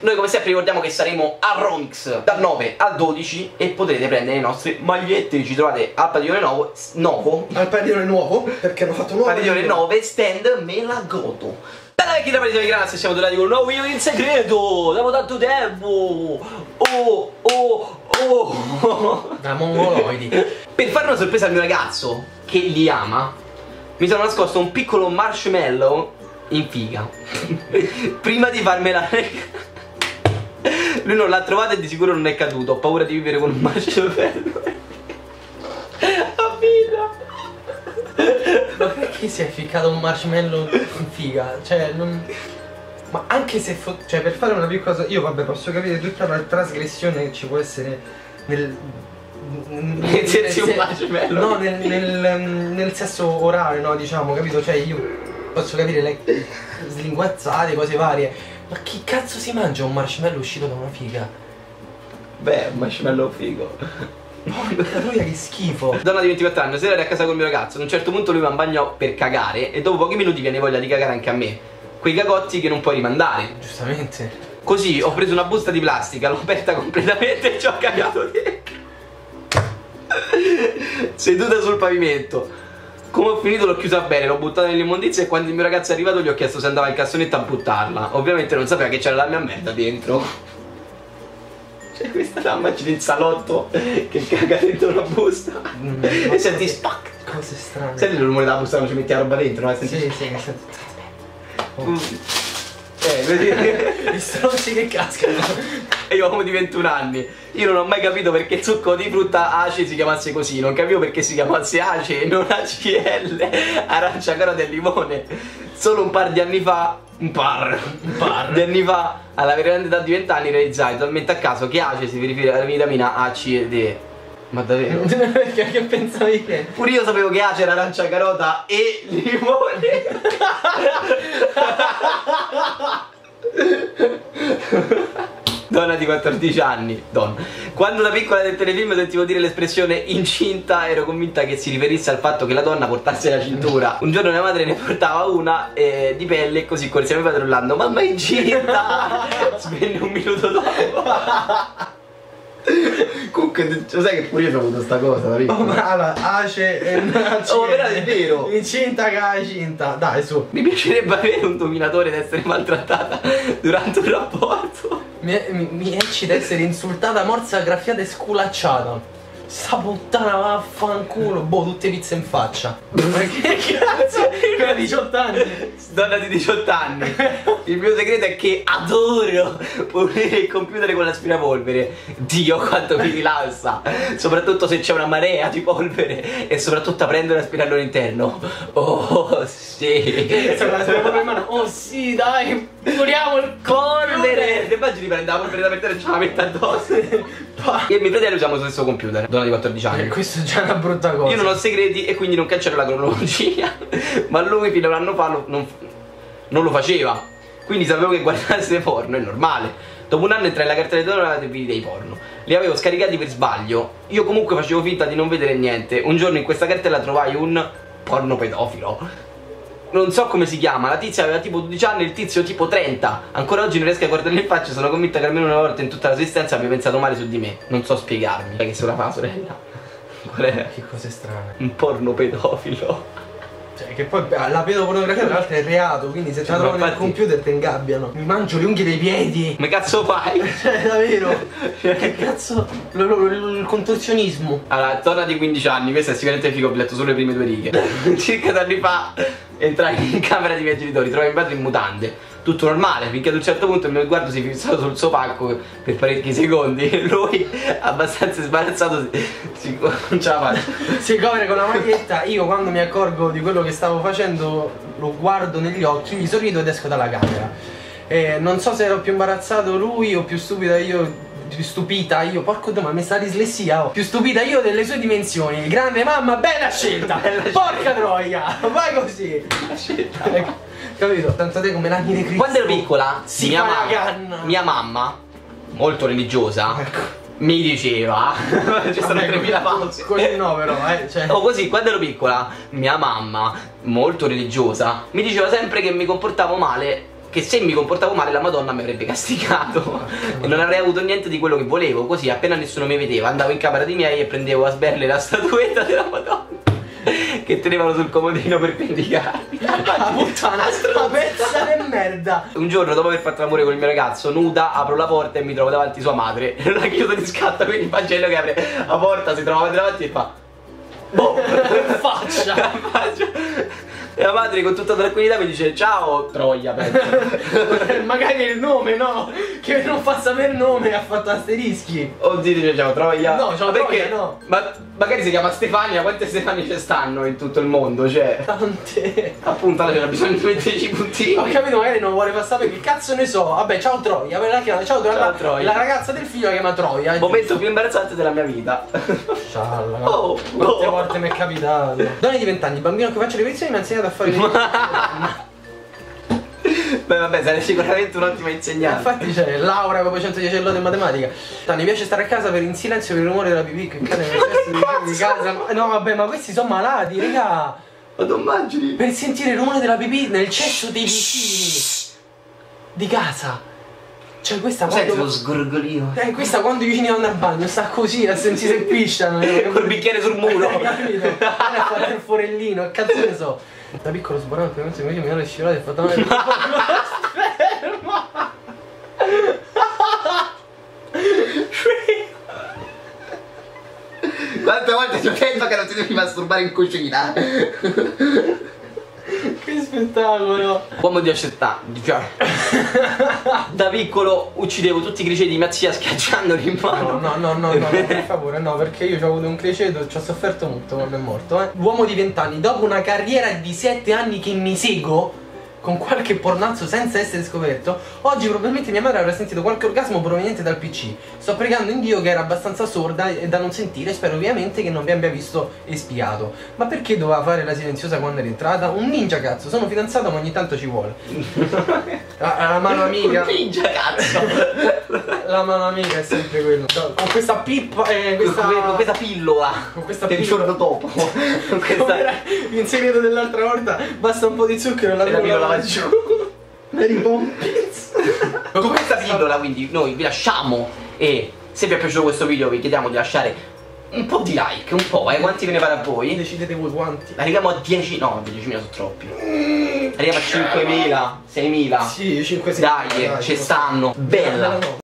Noi come sempre ricordiamo che saremo a Ronix dal 9 al 12 e potrete prendere le nostre magliette. Ci trovate al Padiglione Nuovo. Al Padiglione Nuovo, perché hanno fatto nuovo. Padiglione 9, stand me la godo. Bella vecchia da di grazie, siamo tornati con un nuovo video in segreto. Dopo tanto tempo. Da mongoloidi. Per fare una sorpresa al mio ragazzo, che li ama, mi sono nascosto un piccolo marshmallow in figa. Prima di farmela. Lui non l'ha trovato e di sicuro non è caduto. Ho paura di vivere con un marshmallow a vita. Ma perché si è ficcato un marshmallow in figa? Cioè, non... Ma anche se cioè, per fare una piccola... Io vabbè, posso capire tutta la trasgressione che ci può essere nel un marshmallow. No, nel sesso orale, no, diciamo, capito? Cioè, io posso capire le slinguazzate, cose varie. Ma chi cazzo si mangia un marshmallow uscito da una figa? Beh, un marshmallow figo. Porca troia, che schifo. Donna di 24 anni, sera ero a casa col mio ragazzo. Ad un certo punto lui va in bagno per cagare e dopo pochi minuti viene voglia di cagare anche a me. Quei cagotti che non puoi rimandare. Giustamente. Così ho preso una busta di plastica, l'ho aperta completamente e ci ho cagato dentro. Seduta sul pavimento. Come ho finito l'ho chiusa bene, l'ho buttata nell'immondizia e quando il mio ragazzo è arrivato gli ho chiesto se andava in cassonetta a buttarla. Ovviamente non sapeva che c'era la mia merda dentro. Cioè questa dama in salotto che caga dentro una busta e senti spac. Cose strane. Senti il rumore della busta quando ci metti la roba dentro, no? Sì, che senti. Vedi? Gli stronzi che cascano. E io ho uomo di 21 anni. Io non ho mai capito perché il succo di frutta ACE si chiamasse così. Non capivo perché si chiamasse ACE e non ACL, arancia, carota e limone. Solo un par di anni fa, un par di anni fa, alla grande età di 20 anni, realizzai totalmente a caso che ACE si riferisce alla vitamina A, C e D. Ma davvero? Perché che pensavi che? Pure io sapevo che ACE era arancia, carota e limone. Donna di 14 anni, donna. Quando da piccola nel telefilm sentivo dire l'espressione incinta, ero convinta che si riferisse al fatto che la donna portasse la cintura. Un giorno mia madre ne portava una di pelle e così corse a mio padre urlando: mamma è incinta! Svenne un minuto dopo. Comunque, sai che pure io ho avuto sta cosa, capito? Oh, ma allora, ACE e ACE. Oh, però è vero. Incinta, cinta. Dai, su. Mi piacerebbe avere un dominatore ed essere maltrattata durante un rapporto. Mi eccita essere insultata, morsa, graffiata e sculacciata. Sta puttana vaffanculo. Boh, tutte pizze in faccia. Ma che cazzo? Quella di 18 anni. Donna di 18 anni. Il mio segreto è che adoro pulire il computer con l'aspirapolvere. Dio quanto mi rilassa. Soprattutto se c'è una marea di polvere. E soprattutto aprendo e aspirando all'interno. Oh sì. Oh sì, dai, puliamo il Polvere. Che immagini prende la polvere da mettere e ce la mette addosso. Io e mio fratello usiamo lo stesso computer. Donna di 14 anni. Questo è già una brutta cosa. Io non ho segreti e quindi non cancello la cronologia. Ma lui fino a un anno fa non lo faceva. Quindi sapevo che guardasse porno, è normale. Dopo un anno entrai nella cartella d'identità e vidi dei porno. Li avevo scaricati per sbaglio. Io comunque facevo finta di non vedere niente. Un giorno in questa cartella trovai un porno pedofilo. Non so come si chiama, la tizia aveva tipo 12 anni e il tizio tipo 30. Ancora oggi non riesco a guardarli in faccia. Sono convinta che almeno una volta in tutta la sua esistenza abbia pensato male su di me. Non so spiegarmi. Che se la fa la sorella? Qual è? Che cose strane. Un porno pedofilo. Cioè, che poi la pedopornografia tra l'altro è reato, quindi se te la trovi nel computer ti ingabbiano. Mi mangio le unghie dei piedi. Ma cazzo fai? Cioè, davvero? Che cazzo? Il contorsionismo. Allora, donna di 15 anni, questo è sicuramente figo, ho letto solo le prime 2 righe. Circa 2 anni fa entrai in camera dei miei genitori, trovai mio padre in mutande. Tutto normale, finché ad un certo punto il mio sguardo si è fissato sul suo pacco per parecchi secondi e lui, abbastanza sbarazzato, non ce la faccio. Si copre con la maglietta. Io quando mi accorgo di quello che stavo facendo lo guardo negli occhi, gli sorrido ed esco dalla camera. Non so se ero più imbarazzato lui o più stupida io. Più stupita io, porco dio, ma mi sta dislessia, oh. Più stupita io delle sue dimensioni. Grande mamma, bella scelta. Porca troia, vai così. La scelta. Capito? Tanto te come l'anni di Cristo. Quando ero piccola, si mia mamma, molto religiosa, mi diceva ci sono 3000 pause. Così no però, cioè. O così, quando ero piccola, mia mamma, molto religiosa, mi diceva sempre che mi comportavo male che se mi comportavo male la Madonna mi avrebbe castigato e non avrei avuto niente di quello che volevo. Così appena nessuno mi vedeva andavo in camera dei miei e prendevo a sberle la statuetta della Madonna che tenevano sul comodino per vendicarmi. La puttana, una pezza di merda. Un giorno dopo aver fatto l'amore con il mio ragazzo, nuda, apro la porta e mi trovo davanti sua madre. La chiudo di scatta, quindi Pagello che apre la porta, si trova davanti e fa boh, Faccia. E la madre con tutta tranquillità mi dice ciao Troia, Magari il nome, no? Che non fa sapere il nome e ha fatto asterischi. Oddio, dice ciao Troia. No, ciao perché? Troia, no. Ma magari si chiama Stefania, quante Stefanie ci stanno in tutto il mondo? Cioè, Tante. appunto, allora c'era bisogno di metterci i puntini. Ho capito, magari non vuole passare perché cazzo ne so. Vabbè, ciao Troia, la chiama, ciao Troia. Ciao, Troia. La ragazza del figlio la chiama Troia. Momento più imbarazzante della mia vita. Scialla, Oh, quante oh. volte mi è capitato. Donna di 20 anni, bambino che faccio le lezioni mi ha insegnato a fare le Beh vabbè, sarai sicuramente un'ottima insegnante. Infatti c'è Laura proprio 110 lode in matematica. Mi piace stare a casa in silenzio per il rumore della pipì che cade nel cesso di casa. No vabbè, ma questi sono malati, raga. Ma tu immagini? Per sentire il rumore della pipì nel cesso dei vicini di casa. Cioè questa Senti quando... lo sgorgolio. Questa quando i vicini vanno al bagno sta così a sentire se pisciano. Col bicchiere sul muro. Capito? Viene a fare il forellino, cazzo ne so. Da piccolo sborano il penso che mi hanno scivolato e fatto male il sperma. Quante volte ti ho detto che non ti devi masturbare in cucina? Che spettacolo. Uomo di accettare. Da piccolo uccidevo tutti i criceti di mia zia schiacciandoli in mano. No, per favore, no, perché io ho avuto un criceto, ci ho sofferto molto quando è morto, Uomo di 20 anni, dopo una carriera di 7 anni che mi seguo con qualche pornazzo senza essere scoperto, oggi probabilmente mia madre avrà sentito qualche orgasmo proveniente dal PC. Sto pregando in Dio che era abbastanza sorda e da non sentire, spero ovviamente che non vi abbia visto espiato. Ma perché doveva fare la silenziosa quando era entrata? Un ninja cazzo, sono fidanzato ma ogni tanto ci vuole. La mano amica. Un ninja cazzo. La mano amica è sempre quello. Con questa pippa Con questa pillola. Con questa che il pillola. giorno dopo. Con Come era il segreto dell'altra volta, basta un po' di zucchero e la pillola va giù. Mary Poppins. Con questa pillola quindi noi vi lasciamo. E se vi è piaciuto questo video vi chiediamo di lasciare un po' di like, un po', quanti ve ne pare a voi? Decidete voi quanti. Arriviamo a 10, no 10.000 sono troppi. Arriviamo a 5.000, 6.000. Sì, 5-6. Dai, ci stanno. Bella.